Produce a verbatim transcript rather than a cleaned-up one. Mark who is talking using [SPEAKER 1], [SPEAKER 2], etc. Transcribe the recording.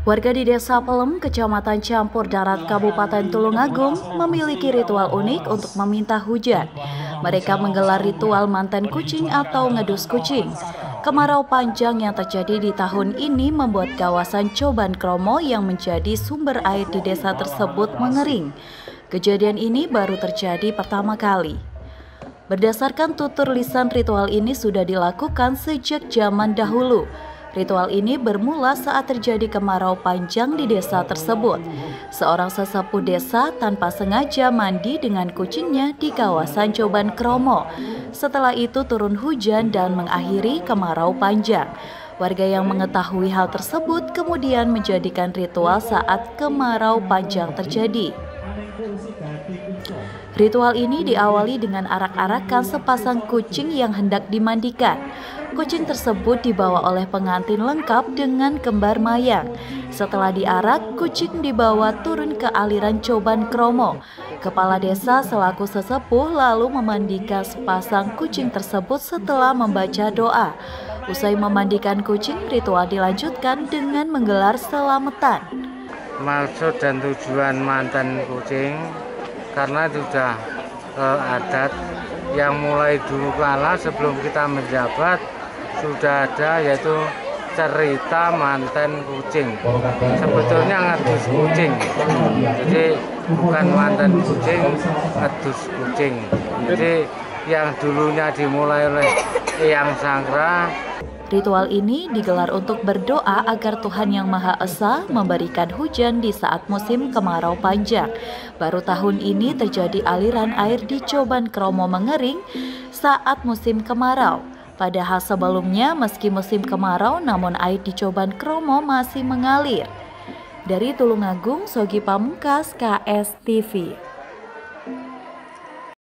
[SPEAKER 1] Warga di Desa Pelem, Kecamatan Campur Darat, Kabupaten Tulungagung memiliki ritual unik untuk meminta hujan. Mereka menggelar ritual manten kucing atau ngedus kucing. Kemarau panjang yang terjadi di tahun ini membuat kawasan Coban Kromo yang menjadi sumber air di desa tersebut mengering. Kejadian ini baru terjadi pertama kali. Berdasarkan tutur lisan, ritual ini sudah dilakukan sejak zaman dahulu. Ritual ini bermula saat terjadi kemarau panjang di desa tersebut. Seorang sesepuh desa tanpa sengaja mandi dengan kucingnya di kawasan Coban Kromo. Setelah itu turun hujan dan mengakhiri kemarau panjang. Warga yang mengetahui hal tersebut kemudian menjadikan ritual saat kemarau panjang terjadi. Ritual ini diawali dengan arak-arakan sepasang kucing yang hendak dimandikan. Kucing tersebut dibawa oleh pengantin lengkap dengan kembar mayang. Setelah diarak, kucing dibawa turun ke aliran Coban Kromo. Kepala desa selaku sesepuh lalu memandikan sepasang kucing tersebut setelah membaca doa. Usai memandikan kucing, ritual dilanjutkan dengan menggelar selamatan.
[SPEAKER 2] Maksud dan tujuan manten kucing karena itu sudah eh, adat yang mulai dulu kala sebelum kita menjabat sudah ada, yaitu cerita manten kucing. Sebetulnya ngedus kucing, jadi bukan manten kucing, ngedus kucing. Jadi yang dulunya dimulai oleh Eyang Sangkra.
[SPEAKER 1] Ritual ini digelar untuk berdoa agar Tuhan Yang Maha Esa memberikan hujan di saat musim kemarau panjang. Baru tahun ini terjadi aliran air di Coban Kromo mengering saat musim kemarau. Padahal sebelumnya meski musim kemarau namun air di Coban Kromo masih mengalir. Dari Tulungagung, Sogi Pamungkas, K S T V.